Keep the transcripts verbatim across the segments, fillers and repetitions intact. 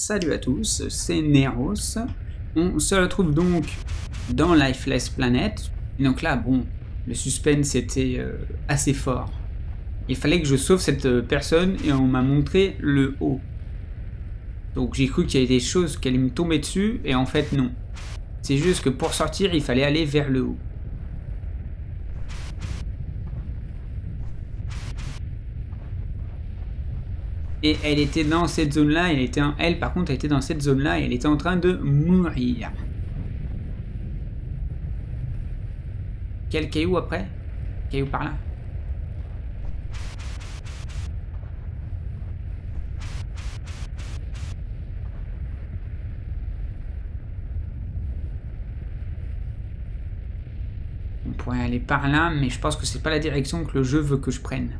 salut à tous, c'est Neros. On se retrouve donc dans Lifeless Planet. Et donc là, bon, le suspense était euh, assez fort. Il fallait que je sauve cette personne et on m'a montré le haut. Donc j'ai cru qu'il y avait des choses qui allaient me tomber dessus et en fait non. C'est juste que pour sortir, il fallait aller vers le haut. Et elle était dans cette zone-là, elle était en... elle par contre elle était dans cette zone-là et elle était en train de mourir. Quel caillou après? Caillou par là. On pourrait aller par là, mais je pense que c'est pas la direction que le jeu veut que je prenne.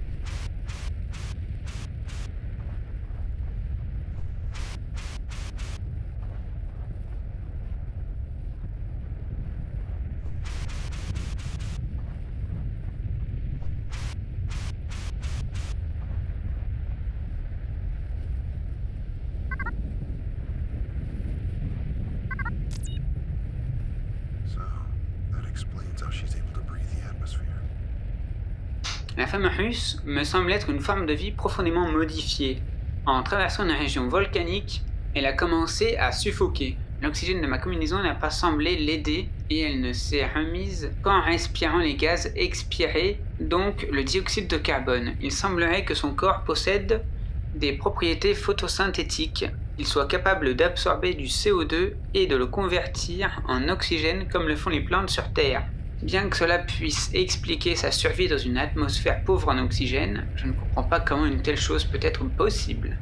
La femme russe me semble être une forme de vie profondément modifiée. En traversant une région volcanique, elle a commencé à suffoquer. L'oxygène de ma combinaison n'a pas semblé l'aider et elle ne s'est remise qu'en respirant les gaz expirés, donc le dioxyde de carbone. Il semblerait que son corps possède des propriétés photosynthétiques. Il soit capable d'absorber du C O deux et de le convertir en oxygène comme le font les plantes sur Terre. Bien que cela puisse expliquer sa survie dans une atmosphère pauvre en oxygène, je ne comprends pas comment une telle chose peut être possible.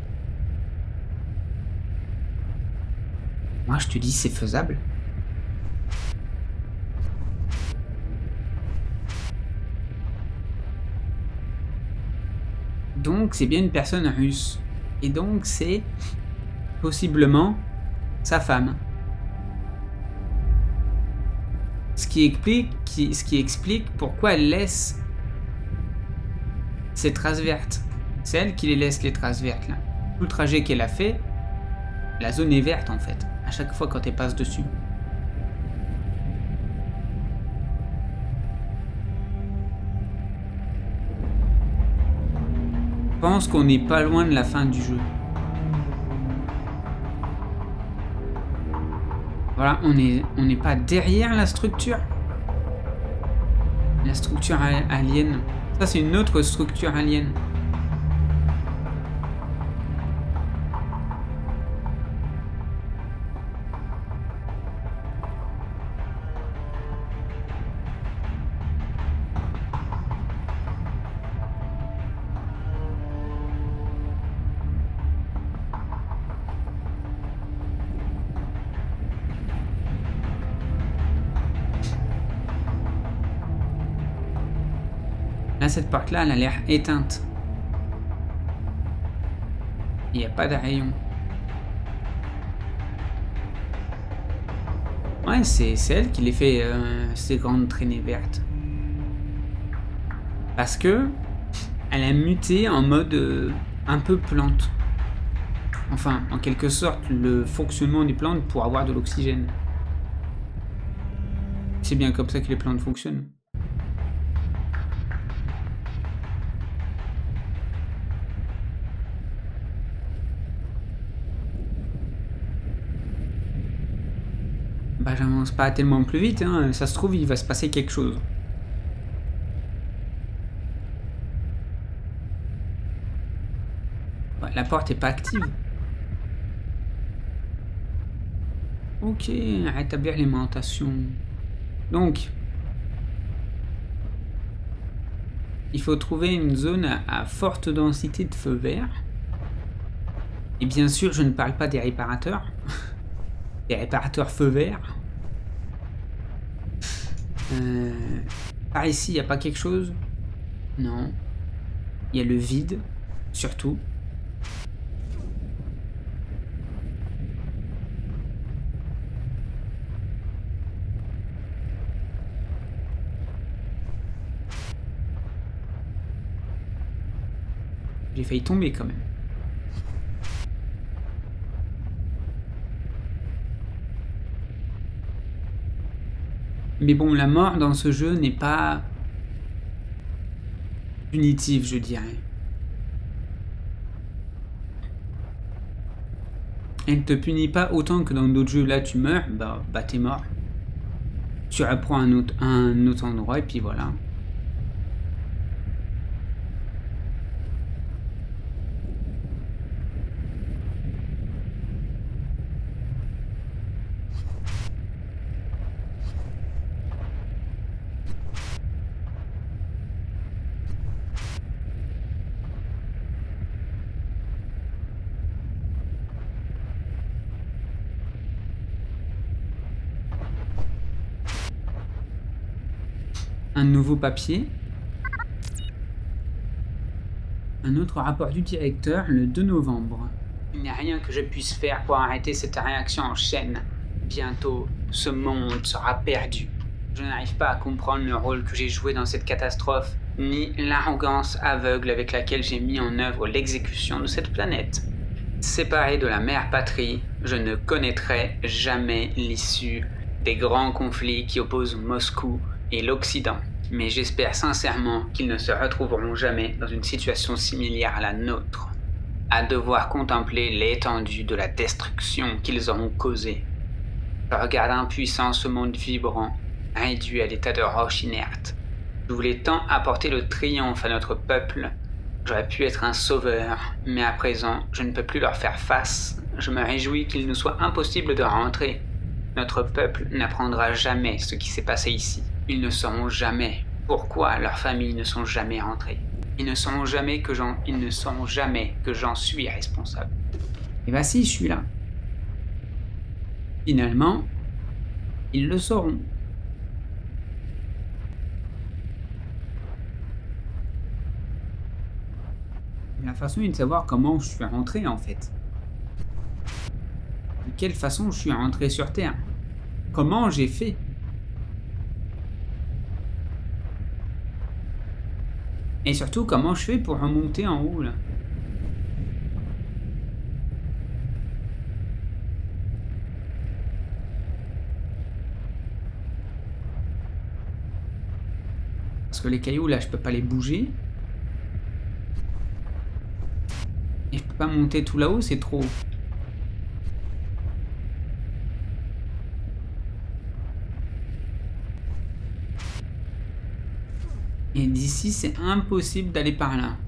Moi je te dis c'est faisable. Donc c'est bien une personne russe. Et donc c'est possiblement sa femme. Ce qui explique, qui, ce qui explique pourquoi elle laisse ces traces vertes. C'est elle qui les laisse, les traces vertes là. Tout le trajet qu'elle a fait, la zone est verte en fait, à chaque fois quand elle passe dessus. Je pense qu'on n'est pas loin de la fin du jeu. Voilà, on est, on n'est pas derrière la structure. La structure alien. Ça, c'est une autre structure alien. Là, cette porte-là, elle a l'air éteinte. Il n'y a pas de rayon. Ouais, c'est elle qui les fait, euh, ces grandes traînées vertes. Parce que elle a muté en mode euh, un peu plante. Enfin, en quelque sorte, le fonctionnement des plantes pour avoir de l'oxygène. C'est bien comme ça que les plantes fonctionnent. Bah, j'avance pas tellement plus vite, hein. Ça se trouve, il va se passer quelque chose. Ouais, la porte est pas active. Ok, rétablir l'alimentation. Donc, il faut trouver une zone à, à forte densité de feu vert. Et bien sûr, je ne parle pas des réparateurs. Des réparateurs feu vert. Euh, par ici, il n'y a pas quelque chose? Non. Il y a le vide, surtout. J'ai failli tomber quand même. Mais bon, la mort dans ce jeu n'est pas punitive, je dirais. Elle te punit pas autant que dans d'autres jeux. Là, tu meurs, bah, bah t'es mort. Tu reprends un autre, un autre endroit et puis voilà. Un nouveau papier. Un autre rapport du directeur le deux novembre. Il n'y a rien que je puisse faire pour arrêter cette réaction en chaîne. Bientôt, ce monde sera perdu. Je n'arrive pas à comprendre le rôle que j'ai joué dans cette catastrophe, ni l'arrogance aveugle avec laquelle j'ai mis en œuvre l'exécution de cette planète. Séparé de la mère patrie, je ne connaîtrai jamais l'issue des grands conflits qui opposent Moscou et l'Occident. Mais j'espère sincèrement qu'ils ne se retrouveront jamais dans une situation similaire à la nôtre, à devoir contempler l'étendue de la destruction qu'ils auront causée. Je regarde impuissant ce monde vibrant, réduit à l'état de roche inerte. Je voulais tant apporter le triomphe à notre peuple. J'aurais pu être un sauveur, mais à présent, je ne peux plus leur faire face. Je me réjouis qu'il nous soit impossible de rentrer. Notre peuple n'apprendra jamais ce qui s'est passé ici. Ils ne sauront jamais pourquoi leurs familles ne sont jamais rentrées. Ils ne sauront jamais que j'en, ils ne sauront jamais que j'en suis responsable. Et bah si, je suis là. Finalement, ils le sauront. La façon est de savoir comment je suis rentré en fait. De quelle façon je suis rentré sur Terre. Comment j'ai fait. Et surtout, comment je fais pour remonter en haut, là. Parce que les cailloux, là, je peux pas les bouger. Et je peux pas monter tout là-haut, c'est trop haut. Et d'ici, c'est impossible d'aller par là.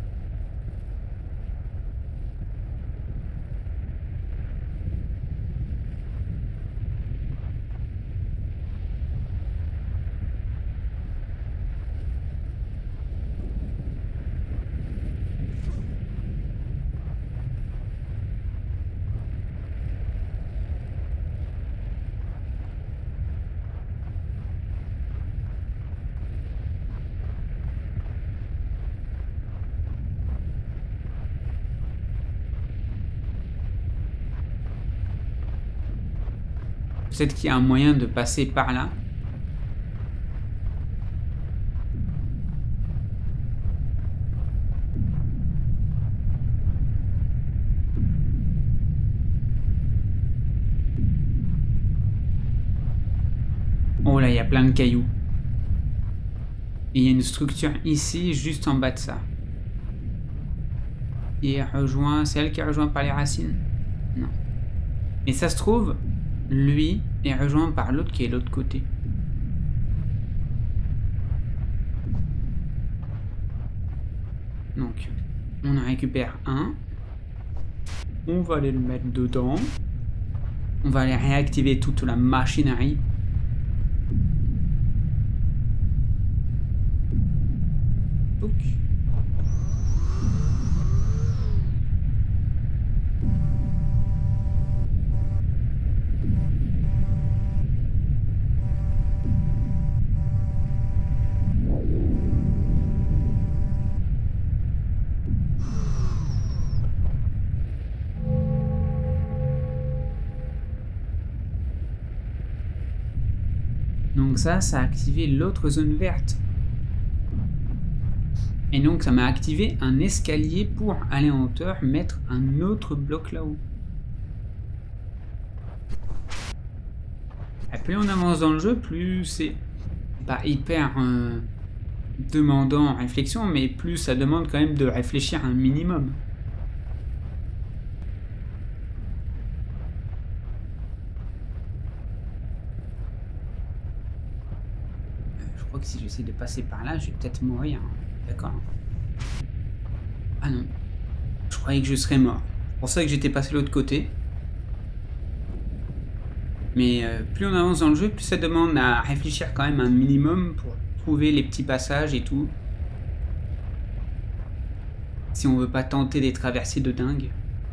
Peut-être qu'il y a un moyen de passer par là. Oh là, il y a plein de cailloux. Et il y a une structure ici, juste en bas de ça. Et rejoint, c'est elle qui est rejointe par les racines? Non. Et ça se trouve, lui est rejoint par l'autre qui est de l'autre côté. Donc, on en récupère un. On va aller le mettre dedans. On va aller réactiver toute la machinerie. Ok. Donc ça, ça a activé l'autre zone verte. Et donc ça m'a activé un escalier pour aller en hauteur, mettre un autre bloc là-haut. plus on avance dans le jeu, plus c'est pas hyper euh, demandant en réflexion, mais plus ça demande quand même de réfléchir un minimum. Euh, je crois que si j'essaie de passer par là, je vais peut-être mourir. D'accord. Ah non. Je croyais que je serais mort. C'est pour ça que j'étais passé de l'autre côté. Mais euh, plus on avance dans le jeu, plus ça demande à réfléchir quand même un minimum pour trouver les petits passages et tout. Si on veut pas tenter des traversées de dingue.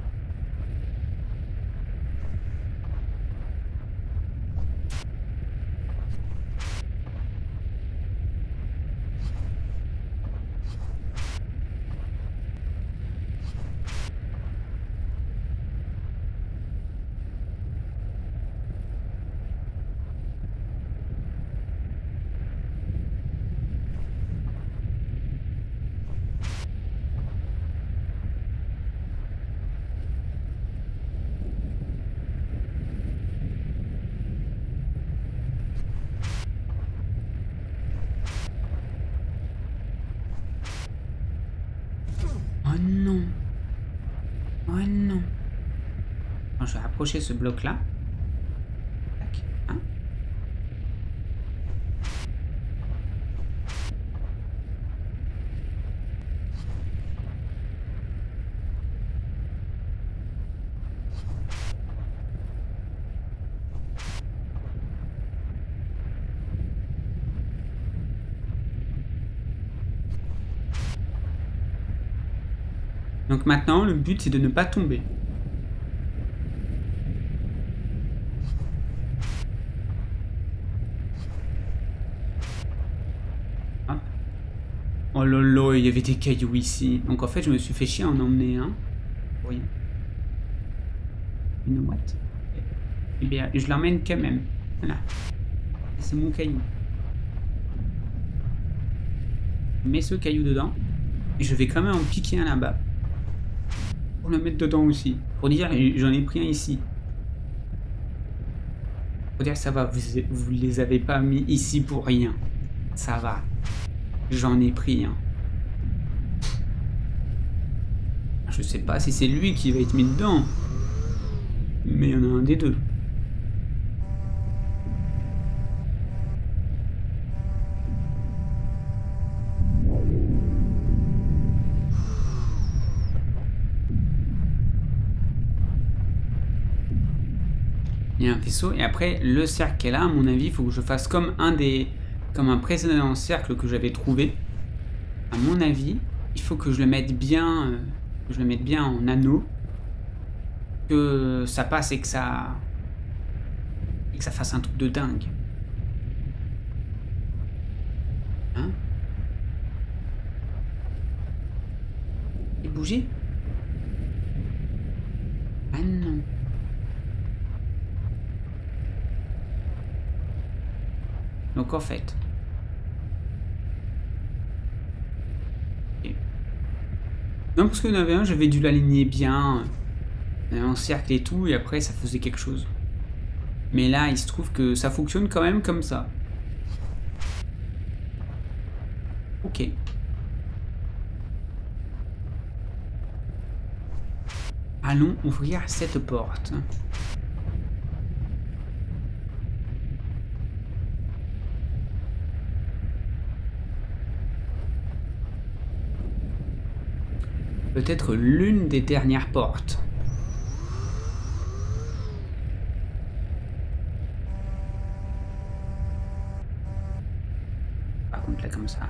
Oh non. Oh non. Bon, je vais approcher ce bloc-là. Tac. Hein. Donc maintenant, le but c'est de ne pas tomber. Hop. Oh là là, il y avait des cailloux ici. Donc en fait, je me suis fait chier à en emmener un. Oui. Une boîte. Eh bien, je l'emmène quand même. Voilà. C'est mon caillou. Je mets ce caillou dedans. Et je vais quand même en piquer un là-bas. Pour le mettre dedans aussi. Pour dire, j'en ai pris un ici. Pour dire, ça va, vous, vous les avez pas mis ici pour rien. Ça va. J'en ai pris un. Je sais pas si c'est lui qui va être mis dedans. Mais il y en a un des deux. Il y a un vaisseau et après le cercle est là. À mon avis, il faut que je fasse comme un des, comme un précédent cercle que j'avais trouvé. À mon avis, il faut que je le mette bien, euh, que je le mette bien en anneau, que ça passe et que ça, et que ça fasse un truc de dingue. Hein? Et bouger? Ah non. Donc en fait... Okay. Non, parce qu'il y en avait un, j'avais dû l'aligner bien, euh, en cercle et tout, et après ça faisait quelque chose. Mais là, il se trouve que ça fonctionne quand même comme ça. Ok. Allons ouvrir cette porte. Peut-être l'une des dernières portes. Par contre, là, comme ça.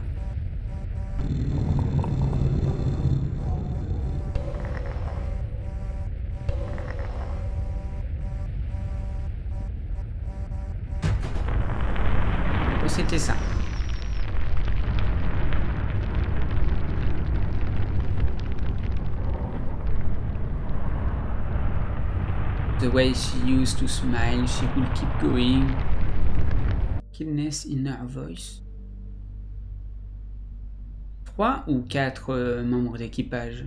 C'était ça. The way she used to smile, she will keep going. Kindness in her voice. Trois ou quatre euh, membres d'équipage.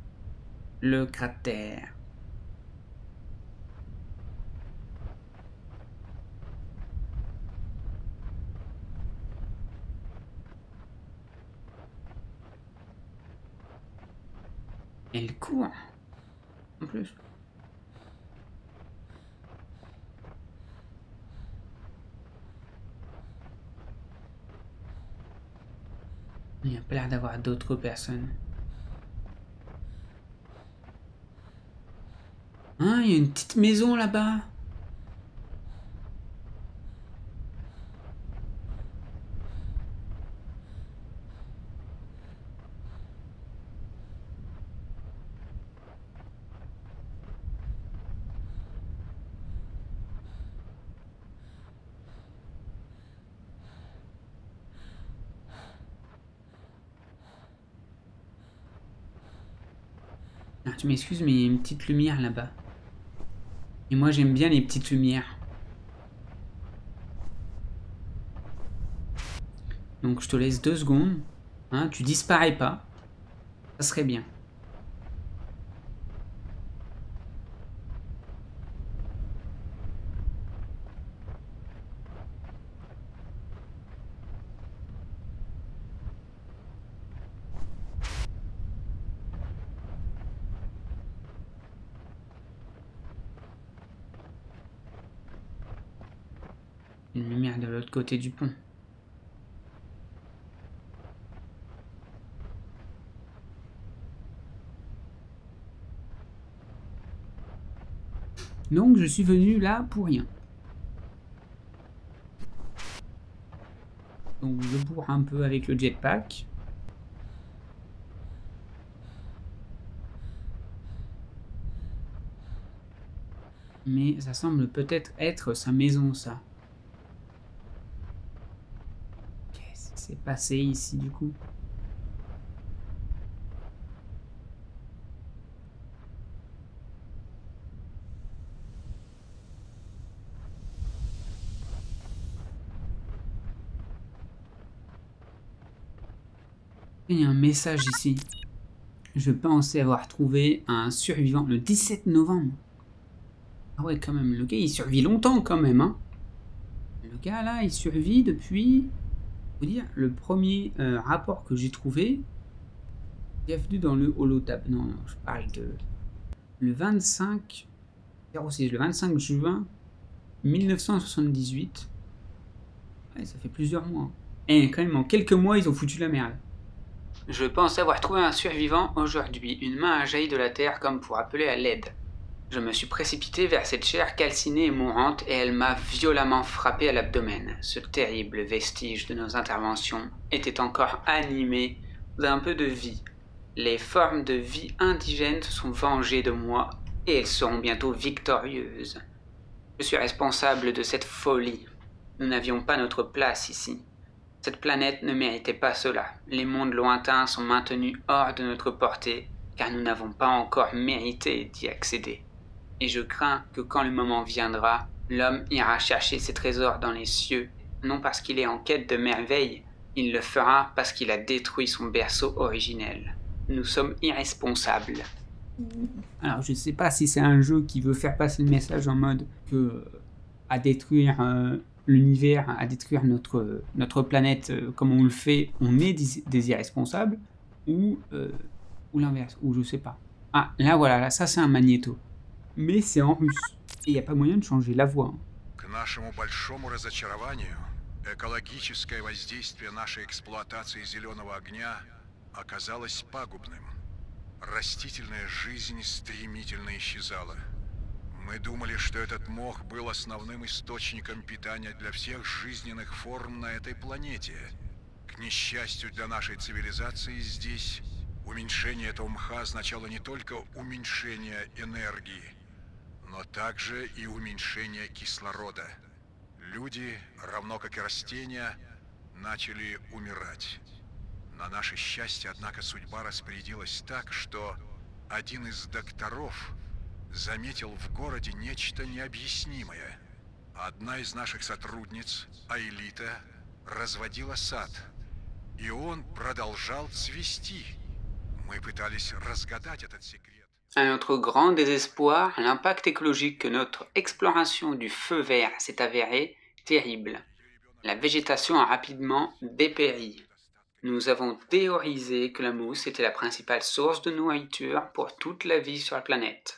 Le cratère. Elle court. En plus. Il n'y a pas l'air d'avoir d'autres personnes. Hein, il y a une petite maison là-bas. Ah, tu m'excuses, mais il y a une petite lumière là-bas. Et moi, j'aime bien les petites lumières. Donc, je te laisse deux secondes. Hein, tu disparais pas. Ça serait bien. Une lumière de l'autre côté du pont. Donc, je suis venu là pour rien. Donc, je bourre un peu avec le jetpack. Mais ça semble peut-être être sa maison, ça. Qu'est-ce qui s'est passé ici, du coup? Il y a un message ici. Je pensais avoir trouvé un survivant le dix-sept novembre. Ah ouais, quand même, le gars, il survit longtemps, quand même, hein. Le gars, là, il survit depuis... Faut dire, le premier euh, rapport que j'ai trouvé... Bienvenue dans le holotab. Non, non, je parle de... Le vingt-cinq... zéro six, le vingt-cinq juin mille neuf cent soixante-dix-huit. Ouais, ça fait plusieurs mois. Et quand même, en quelques mois, ils ont foutu la merde. Je pense avoir trouvé un survivant aujourd'hui. Une main a jailli de la terre comme pour appeler à l'aide. Je me suis précipité vers cette chair calcinée et mourante et elle m'a violemment frappé à l'abdomen. Ce terrible vestige de nos interventions était encore animé d'un peu de vie. Les formes de vie indigènes se sont vengées de moi et elles seront bientôt victorieuses. Je suis responsable de cette folie. Nous n'avions pas notre place ici. Cette planète ne méritait pas cela. Les mondes lointains sont maintenus hors de notre portée, car nous n'avons pas encore mérité d'y accéder. Et je crains que quand le moment viendra, l'homme ira chercher ses trésors dans les cieux, non parce qu'il est en quête de merveilles, il le fera parce qu'il a détruit son berceau originel. Nous sommes irresponsables. Alors je ne sais pas si c'est un jeu qui veut faire passer le message en mode que à détruire... Euh, l'univers, à détruire notre, notre planète euh, comme on le fait, on est des, des irresponsables, ou, euh, ou l'inverse, ou je sais pas. Ah, là voilà, là, ça c'est un magnéto. Mais c'est en russe. Et il n'y a pas moyen de changer la voix. Hein. К нашему большому разочарованию, экологическое воздействие нашей эксплуатации зеленого огня оказалось пагубным. Растительная жизнь стремительно исчезала. Мы думали, что этот мох был основным источником питания для всех жизненных форм на этой планете. К несчастью для нашей цивилизации здесь, уменьшение этого мха означало не только уменьшение энергии, но также и уменьшение кислорода. Люди, равно как и растения, начали умирать. На наше счастье, однако, судьба распорядилась так, что один из докторов заметил в городе нечто необъяснимое. Одна из наших сотрудниц, Аэлита, разводила сад, и он продолжал цвести. Мы пытались разгадать этот секрет. À notre grand désespoir, l'impact écologique que notre exploration du feu vert s'est avéré terrible. La végétation a rapidement dépéri. nous avons théorisé que la mousse était la principale source de nourriture pour toute la vie sur la planète.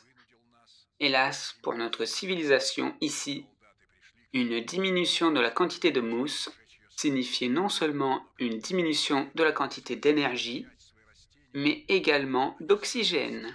Hélas, pour notre civilisation ici, une diminution de la quantité de mousse signifiait non seulement une diminution de la quantité d'énergie, mais également d'oxygène.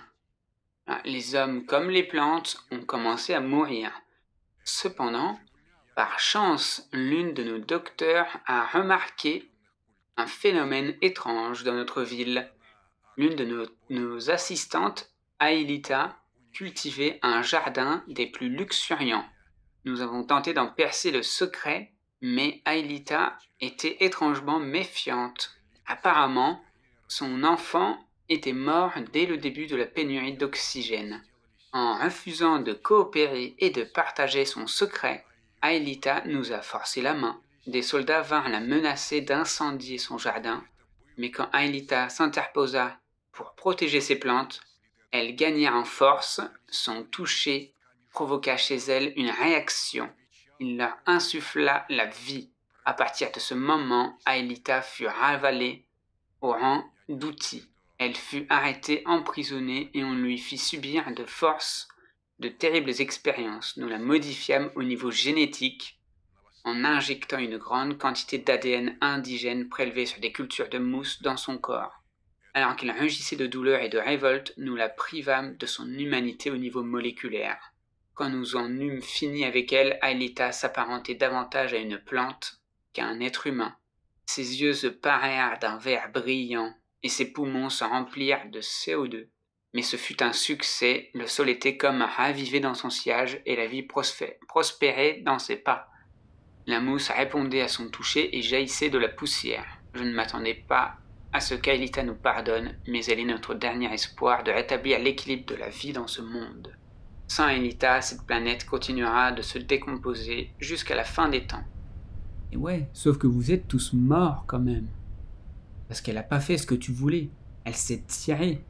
Les hommes comme les plantes ont commencé à mourir. Cependant, par chance, l'une de nos docteurs a remarqué un phénomène étrange dans notre ville. L'une de nos, nos assistantes, Aelita, cultivait un jardin des plus luxuriants. Nous avons tenté d'en percer le secret, mais Aelita était étrangement méfiante. Apparemment, son enfant était mort dès le début de la pénurie d'oxygène. En refusant de coopérer et de partager son secret, Aelita nous a forcé la main. Des soldats vinrent la menacer d'incendier son jardin, mais quand Aelita s'interposa pour protéger ses plantes, elle gagna en force. Son toucher provoqua chez elles une réaction. Il leur insuffla la vie. À partir de ce moment, Aelita fut ravalée au rang d'outil. Elle fut arrêtée, emprisonnée, et on lui fit subir de force de terribles expériences. Nous la modifiâmes au niveau génétique en injectant une grande quantité d'A D N indigène prélevé sur des cultures de mousse dans son corps. Alors qu'elle rugissait de douleur et de révolte, nous la privâmes de son humanité au niveau moléculaire. Quand nous en eûmes fini avec elle, Aelita s'apparentait davantage à une plante qu'à un être humain. Ses yeux se parèrent d'un vert brillant, et ses poumons se remplirent de C O deux. Mais ce fut un succès, le sol était comme ravivé dans son sillage, et la vie prospérait dans ses pas. La mousse répondait à son toucher et jaillissait de la poussière. Je ne m'attendais pas à ce qu'Aelita nous pardonne, mais elle est notre dernier espoir de rétablir l'équilibre de la vie dans ce monde. Sans Aelita, cette planète continuera de se décomposer jusqu'à la fin des temps. Et ouais, sauf que vous êtes tous morts quand même. Parce qu'elle a pas fait ce que tu voulais. Elle s'est tirée.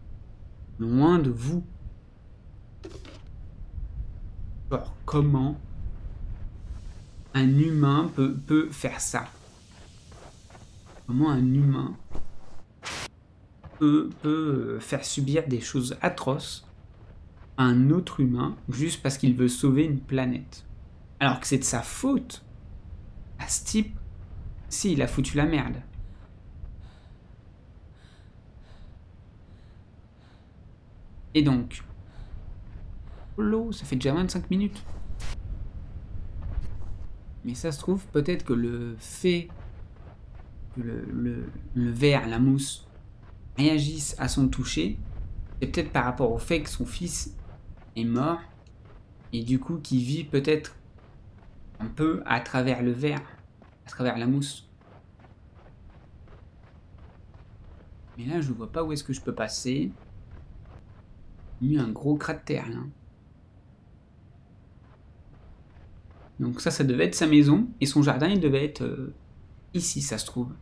Loin de vous. Alors, comment un humain peut, peut faire ça? Comment un humain peut, peut faire subir des choses atroces à un autre humain juste parce qu'il veut sauver une planète? Alors que c'est de sa faute. À ce type, si, il a foutu la merde. Et donc, l'eau, ça fait déjà vingt-cinq minutes. Mais ça se trouve, peut-être que le fait que le, le, le verre, la mousse, réagisse à son toucher, c'est peut-être par rapport au fait que son fils est mort, et du coup qu'il vit peut-être un peu à travers le verre, à travers la mousse. Mais là, je vois pas où est-ce que je peux passer. Il y a eu un gros cratère là. Donc ça, ça devait être sa maison, et son jardin, il devait être euh, ici, ça se trouve.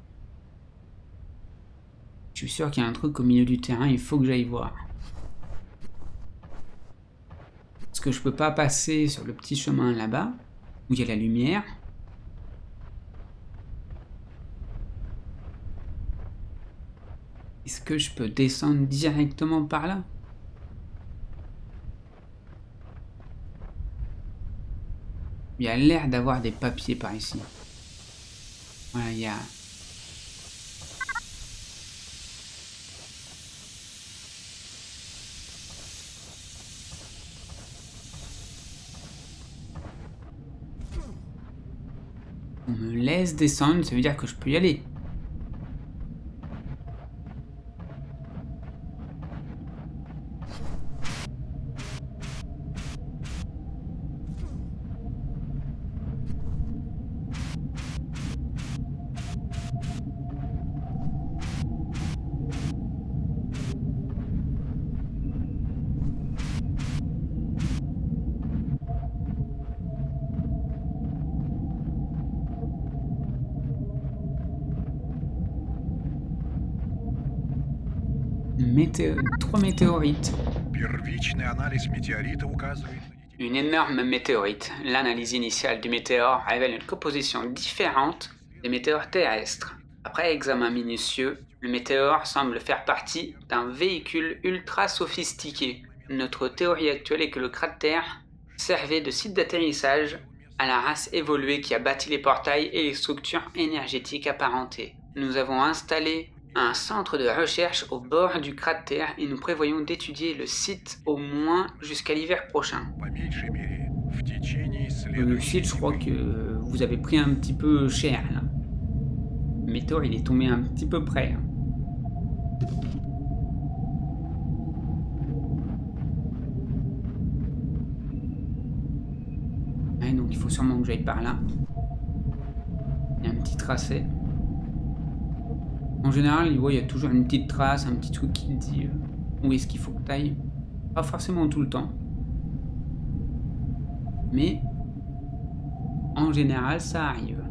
Je suis sûr qu'il y a un truc au milieu du terrain, il faut que j'aille voir. Parce que je peux pas passer sur le petit chemin là-bas, où il y a la lumière. Est-ce que je peux descendre directement par là? Il y a l'air d'avoir des papiers par ici. Voilà, il y a... On me laisse descendre, ça veut dire que je peux y aller. Météo... Trois météorites. Первичный анализ метеорита указывает на Une énorme météorite. L'analyse initiale du météore révèle une composition différente des météores terrestres. Après examen minutieux, le météore semble faire partie d'un véhicule ultra sophistiqué. Notre théorie actuelle est que le cratère servait de site d'atterrissage à la race évoluée qui a bâti les portails et les structures énergétiques apparentées. Nous avons installé un centre de recherche au bord du cratère et nous prévoyons d'étudier le site au moins jusqu'à l'hiver prochain. Le site, je crois que vous avez pris un petit peu cher là. Le météore, il est tombé un petit peu près. Hein. Ouais, donc il faut sûrement que j'aille par là. Il y a un petit tracé. En général, il y a toujours une petite trace, un petit truc qui te dit euh, où est-ce qu'il faut que tu ailles. Pas forcément tout le temps. Mais en général, ça arrive.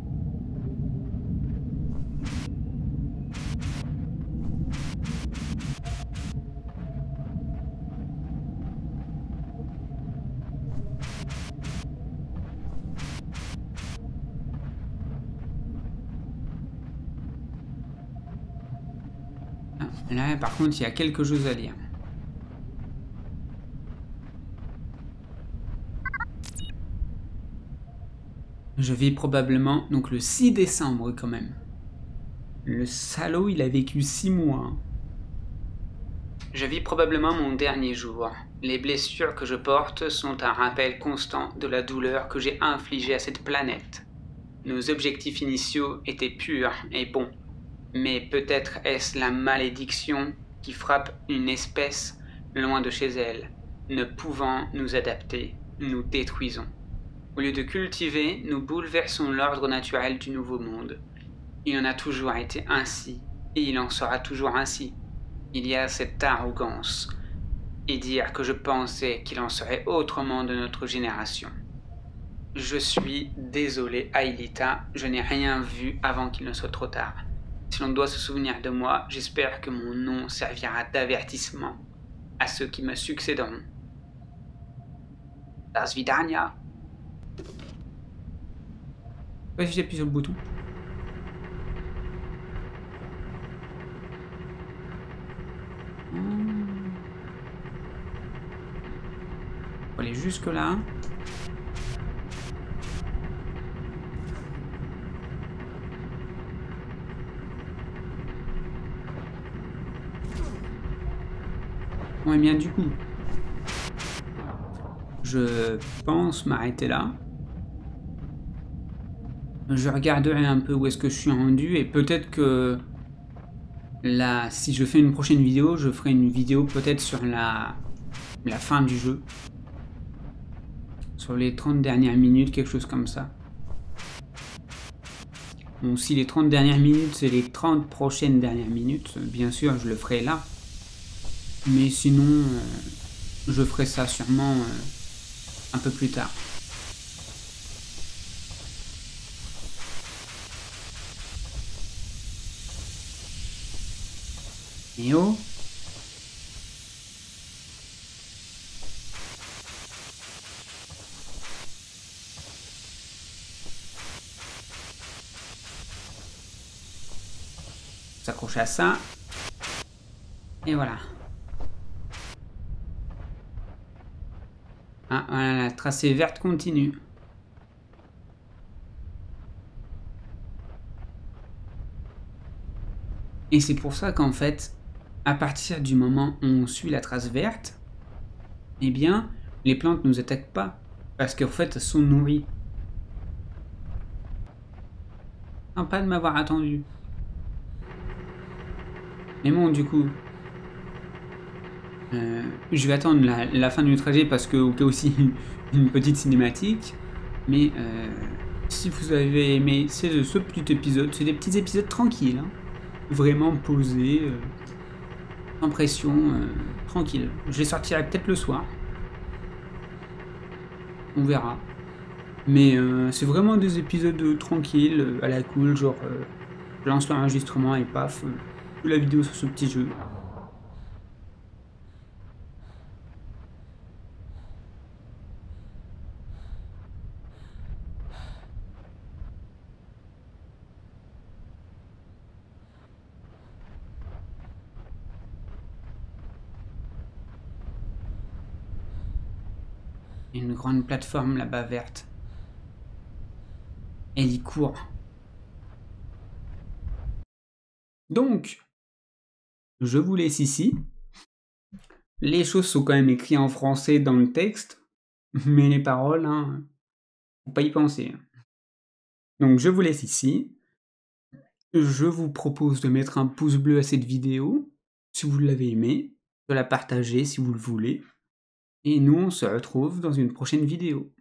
Là, par contre, il y a quelque chose à lire. Je vis probablement, donc le six décembre quand même. Le salaud, il a vécu six mois. Je vis probablement mon dernier jour. Les blessures que je porte sont un rappel constant de la douleur que j'ai infligée à cette planète. Nos objectifs initiaux étaient purs et bons. Mais peut-être est-ce la malédiction qui frappe une espèce loin de chez elle. Ne pouvant nous adapter, nous détruisons. Au lieu de cultiver, nous bouleversons l'ordre naturel du nouveau monde. Il en a toujours été ainsi, et il en sera toujours ainsi. Il y a cette arrogance, et dire que je pensais qu'il en serait autrement de notre génération. Je suis désolé, Aelita, je n'ai rien vu avant qu'il ne soit trop tard. Si l'on doit se souvenir de moi, j'espère que mon nom servira d'avertissement à ceux qui me succéderont. Das Vidania. Ouais, j'appuie sur le bouton. Hmm. Faut aller jusque là. Ouais, bien du coup. Je pense m'arrêter là. Je regarderai un peu où est-ce que je suis rendu et peut-être que là, si je fais une prochaine vidéo, je ferai une vidéo peut-être sur la, la fin du jeu. Sur les trente dernières minutes, quelque chose comme ça. Bon, si les trente dernières minutes, c'est les trente prochaines dernières minutes, bien sûr, je le ferai là. Mais sinon, euh, je ferai ça sûrement euh, un peu plus tard. Et oh, s'accroche à ça. Et voilà. Ah, voilà, la tracée verte continue. Et c'est pour ça qu'en fait, à partir du moment où on suit la trace verte, eh bien, les plantes ne nous attaquent pas. Parce qu'en fait, elles sont nourries. Sympa de m'avoir attendu. Mais bon, du coup, euh, je vais attendre la, la fin du trajet parce que au cas aussi une petite cinématique. Mais euh, si vous avez aimé ce, ce petit épisode, c'est des petits épisodes tranquilles, hein, vraiment posés, euh, sans pression, euh, tranquille. Je les sortirai peut-être le soir. On verra. Mais euh, c'est vraiment des épisodes tranquilles, euh, à la cool, genre euh, je lance l'enregistrement et paf, euh, la vidéo sur ce petit jeu. Une grande plateforme là-bas verte. Elle y court. Donc, je vous laisse ici. Les choses sont quand même écrites en français dans le texte, mais les paroles, hein, faut pas y penser. Donc je vous laisse ici. Je vous propose de mettre un pouce bleu à cette vidéo, si vous l'avez aimée, de la partager si vous le voulez. Et nous, on se retrouve dans une prochaine vidéo.